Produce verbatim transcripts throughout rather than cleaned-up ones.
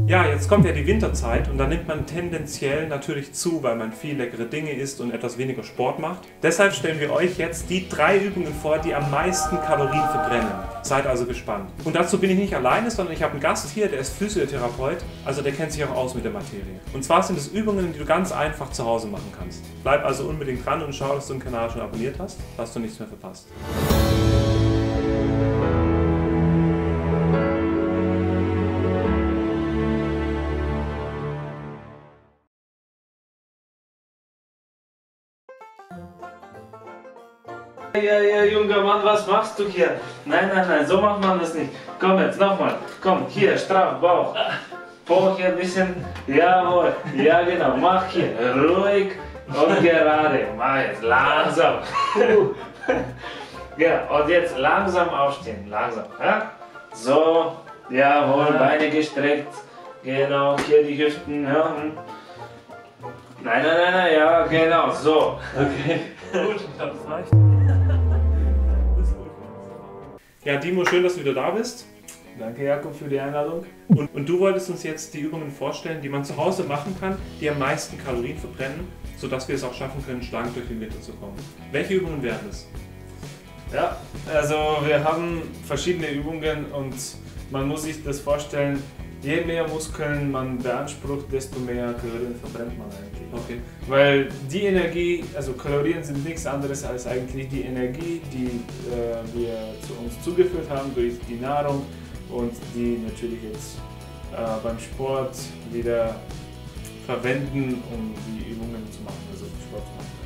Ja, jetzt kommt ja die Winterzeit und da nimmt man tendenziell natürlich zu, weil man viel leckere Dinge isst und etwas weniger Sport macht. Deshalb stellen wir euch jetzt die drei Übungen vor, die am meisten Kalorien verbrennen. Seid also gespannt. Und dazu bin ich nicht alleine, sondern ich habe einen Gast hier, der ist Physiotherapeut, also der kennt sich auch aus mit der Materie. Und zwar sind es Übungen, die du ganz einfach zu Hause machen kannst. Bleib also unbedingt dran und schau, dass du den Kanal schon abonniert hast, dass du nichts mehr verpasst. Ja, ja, junger Mann, was machst du hier? Nein, nein, nein, so macht man das nicht. Komm jetzt, nochmal. Komm, hier, straff, Bauch. Po hier ein bisschen. Jawohl, ja genau, mach hier. Ruhig und gerade. Mach jetzt langsam. Genau, und jetzt langsam aufstehen, langsam. Ja? So, jawohl, Beine gestreckt. Genau, hier die Hüften. Ja. Nein, nein, nein, nein, ja, genau, so. Okay. Gut, ich glaube, das reicht. Ja, Dimo, schön, dass du wieder da bist. Danke, Jakob, für die Einladung. Und, und du wolltest uns jetzt die Übungen vorstellen, die man zu Hause machen kann, die am meisten Kalorien verbrennen, sodass wir es auch schaffen können, schlank durch den Winter zu kommen. Welche Übungen wären es? Ja, also wir haben verschiedene Übungen und man muss sich das vorstellen, je mehr Muskeln man beansprucht, desto mehr Kalorien verbrennt man eigentlich. Okay. Weil die Energie, also Kalorien sind nichts anderes als eigentlich die Energie, die äh, wir zu uns zugeführt haben durch die Nahrung und die natürlich jetzt äh, beim Sport wieder verwenden, um die Übungen zu machen, also Sport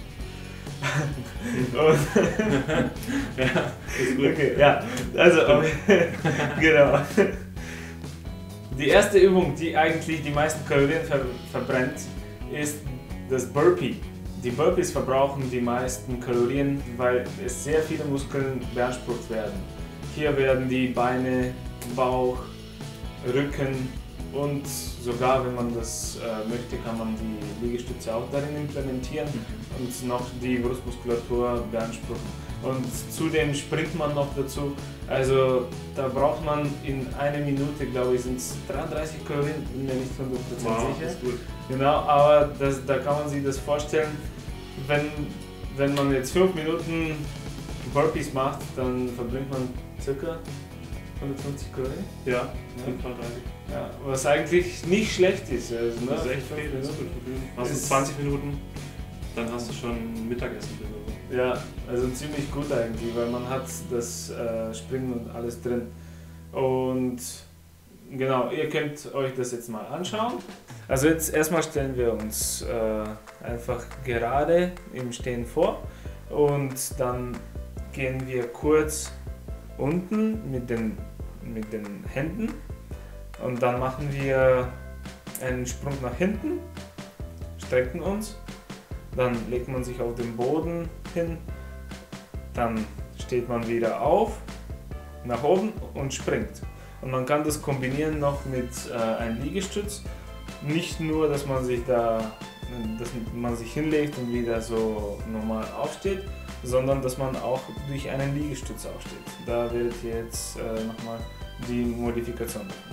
zu machen. Ja, ist gut. Okay, ja, also genau. Die erste Übung, die eigentlich die meisten Kalorien ver verbrennt, ist das Burpee. Die Burpees verbrauchen die meisten Kalorien, weil es sehr viele Muskeln beansprucht werden. Hier werden die Beine, Bauch, Rücken und sogar, wenn man das äh, möchte, kann man die Liegestütze auch darin implementieren und noch die Brustmuskulatur beanspruchen. Und zudem springt man noch dazu. Also da braucht man in einer Minute, glaube ich, sind es dreiunddreißig Kalorien, bin mir nicht hundert Prozent Wow, sicher. ist gut. Genau, aber das, da kann man sich das vorstellen, wenn, wenn man jetzt fünf Minuten Burpees macht, dann verbringt man ca. hundertfünfzig Kalorien. Ja, fünfhundertdreißig. Ja, was eigentlich nicht schlecht ist. Also, ne? Das ist echt viel, das ist gut. Hast du zwanzig Minuten, dann hast du schon Mittagessen. Ja, also ziemlich gut eigentlich, weil man hat das äh, Springen und alles drin. Und genau, ihr könnt euch das jetzt mal anschauen. Also jetzt erstmal stellen wir uns äh, einfach gerade im Stehen vor und dann gehen wir kurz unten mit den, mit den Händen und dann machen wir einen Sprung nach hinten, strecken uns. Dann legt man sich auf den Boden hin, dann steht man wieder auf, nach oben und springt. Und man kann das kombinieren noch mit äh, einem Liegestütz. Nicht nur, dass man sich da, dass man sich hinlegt und wieder so normal aufsteht, sondern dass man auch durch einen Liegestütz aufsteht. Da werdet ihr jetzt äh, nochmal die Modifikation machen.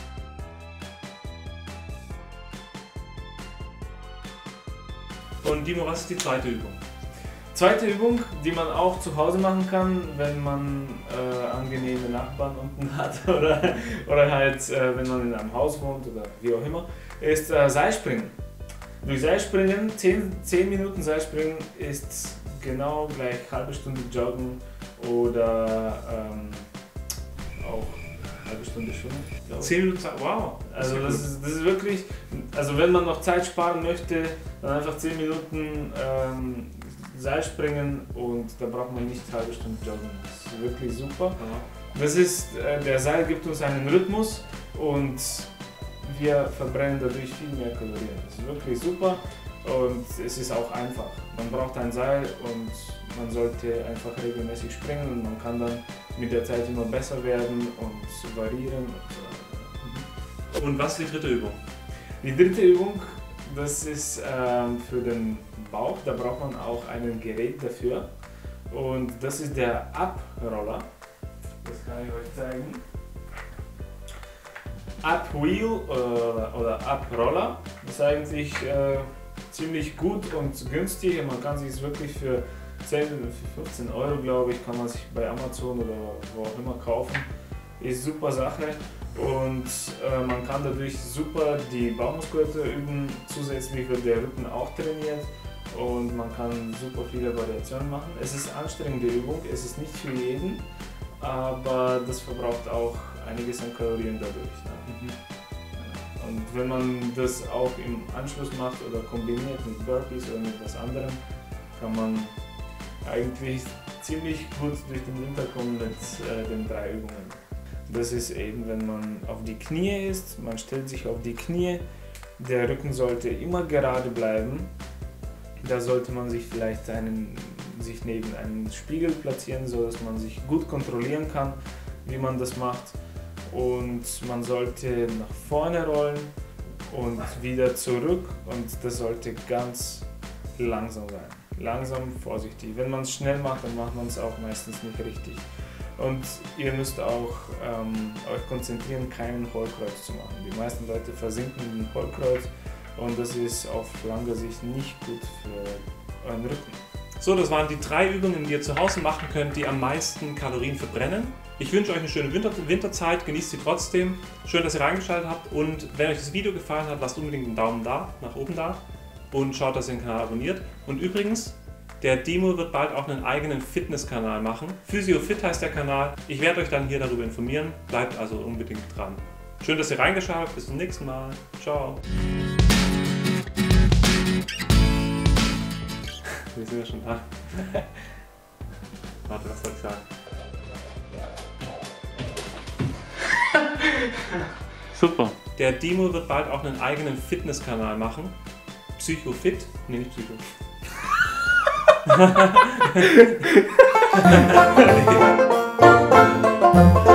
Und Dimo, was ist die zweite Übung? Zweite Übung, die man auch zu Hause machen kann, wenn man äh, angenehme Nachbarn unten hat oder, oder halt äh, wenn man in einem Haus wohnt oder wie auch immer, ist äh, Seilspringen. Durch Seilspringen, zehn Minuten Seilspringen ist genau gleich halbe Stunde Joggen oder ähm, auch halbe Stunde Schwimmen. zehn Minuten, wow! Also das ist, das ist wirklich, also wenn man noch Zeit sparen möchte, dann einfach zehn Minuten ähm, Seilspringen und da braucht man nicht eine halbe Stunde joggen. Das ist wirklich super. Das ist, äh, der Seil gibt uns einen Rhythmus und wir verbrennen dadurch viel mehr Kalorien. Das ist wirklich super und es ist auch einfach. Man braucht ein Seil und man sollte einfach regelmäßig springen und man kann dann mit der Zeit immer besser werden und variieren. Und, und was ist die dritte Übung? Die dritte Übung, das ist ähm, für den Bauch, da braucht man auch ein Gerät dafür und das ist der Abroller. Das kann ich euch zeigen. Up-Wheel oder, oder Up-Roller. Das ist eigentlich äh, ziemlich gut und günstig. Man kann sich es wirklich für zehn, fünfzehn Euro, glaube ich, kann man sich bei Amazon oder wo auch immer kaufen. Ist super Sache und äh, man kann dadurch super die Bauchmuskulatur üben. Zusätzlich wird der Rücken auch trainiert und man kann super viele Variationen machen. Es ist eine anstrengende Übung, es ist nicht für jeden, aber das verbraucht auch einiges an Kalorien dadurch. Ne? Mhm. Und wenn man das auch im Anschluss macht oder kombiniert mit Burpees oder mit was anderem, kann man eigentlich ziemlich gut durch den Winter kommen mit äh, den drei Übungen. Das ist eben, wenn man auf die Knie ist, man stellt sich auf die Knie, der Rücken sollte immer gerade bleiben. Da sollte man sich vielleicht einen, sich neben einen Spiegel platzieren, sodass man sich gut kontrollieren kann, wie man das macht. Und man sollte nach vorne rollen und wieder zurück und das sollte ganz langsam sein. Langsam, vorsichtig. Wenn man es schnell macht, dann macht man es auch meistens nicht richtig. Und ihr müsst auch ähm, euch konzentrieren, keinen Hohlkreuz zu machen. Die meisten Leute versinken in den Hohlkreuz und das ist auf lange Sicht nicht gut für euren Rücken. So, das waren die drei Übungen, die ihr zu Hause machen könnt, die am meisten Kalorien verbrennen. Ich wünsche euch eine schöne Winter Winterzeit, genießt sie trotzdem. Schön, dass ihr reingeschaltet habt und wenn euch das Video gefallen hat, lasst unbedingt einen Daumen da, nach oben da und schaut, dass ihr den Kanal abonniert. Und übrigens, der Dimo wird bald auch einen eigenen Fitnesskanal machen. PhysioFit heißt der Kanal. Ich werde euch dann hier darüber informieren. Bleibt also unbedingt dran. Schön, dass ihr reingeschaut habt. Bis zum nächsten Mal. Ciao. Wir sind ja schon da. Warte, was soll ich sagen? Super. Der Dimo wird bald auch einen eigenen Fitnesskanal machen. PsychoFit? Nee, nicht Psycho. Ha ha ha.